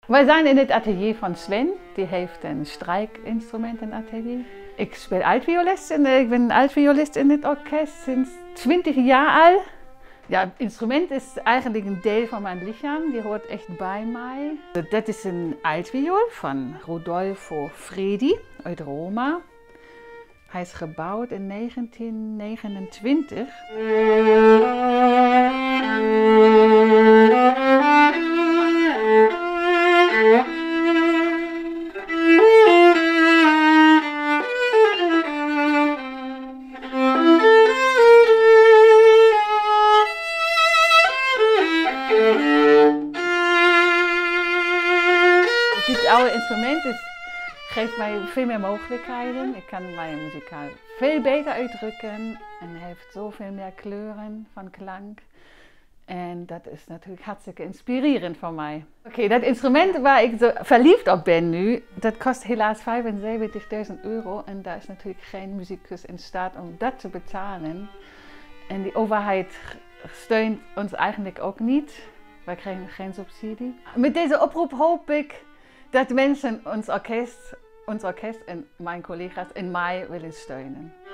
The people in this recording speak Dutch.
Wij zijn in het atelier van Sven, die heeft een strijkinstrumentenatelier. Ik speel altviolist en ik ben altviolist in het orkest sinds 20 jaar al. Ja, het instrument is eigenlijk een deel van mijn lichaam, die hoort echt bij mij. Dat is een altviool van Rodolfo Fredi uit Roma. Hij is gebouwd in 1929. Dit oude instrument geeft mij veel meer mogelijkheden. Ik kan mijn muzikaal veel beter uitdrukken en heeft zoveel meer kleuren van klank. En dat is natuurlijk hartstikke inspirerend voor mij. Oké, dat instrument waar ik zo verliefd op ben nu, dat kost helaas 75.000 euro. En daar is natuurlijk geen muzikus in staat om dat te betalen. En die overheid steunt ons eigenlijk ook niet. Wij krijgen geen subsidie. Met deze oproep hoop ik dat mensen ons orkest en mijn collega's en mij willen steunen.